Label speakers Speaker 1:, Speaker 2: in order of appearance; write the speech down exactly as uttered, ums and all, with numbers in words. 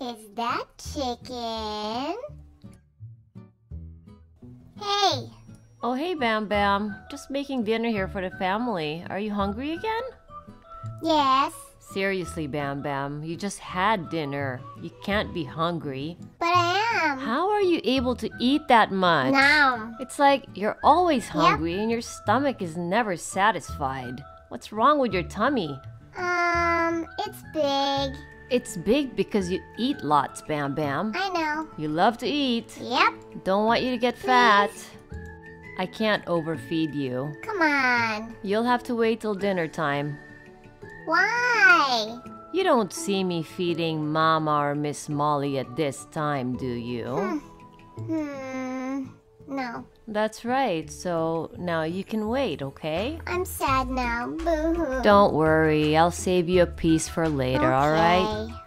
Speaker 1: Is that chicken? Hey!
Speaker 2: Oh, hey, Bam Bam. Just making dinner here for the family. Are you hungry again?
Speaker 1: Yes.
Speaker 2: Seriously, Bam Bam, you just had dinner. You can't be hungry.
Speaker 1: But I am.
Speaker 2: How are you able to eat that much?
Speaker 1: No.
Speaker 2: It's like you're always hungry and your stomach is never satisfied. What's wrong with your tummy?
Speaker 1: Um, it's big.
Speaker 2: It's big because you eat lots, Bam Bam.
Speaker 1: I know.
Speaker 2: You love to eat.
Speaker 1: Yep.
Speaker 2: Don't want you to get fat. I can't overfeed you.
Speaker 1: Come on.
Speaker 2: You'll have to wait till dinner time.
Speaker 1: Why?
Speaker 2: You don't see me feeding Mama or Miss Molly at this time, do you?
Speaker 1: Hmm. No.
Speaker 2: That's right. So now you can wait, okay?
Speaker 1: I'm sad now. Boo-hoo.
Speaker 2: Don't worry. I'll save you a piece for later,
Speaker 1: Okay.
Speaker 2: all right?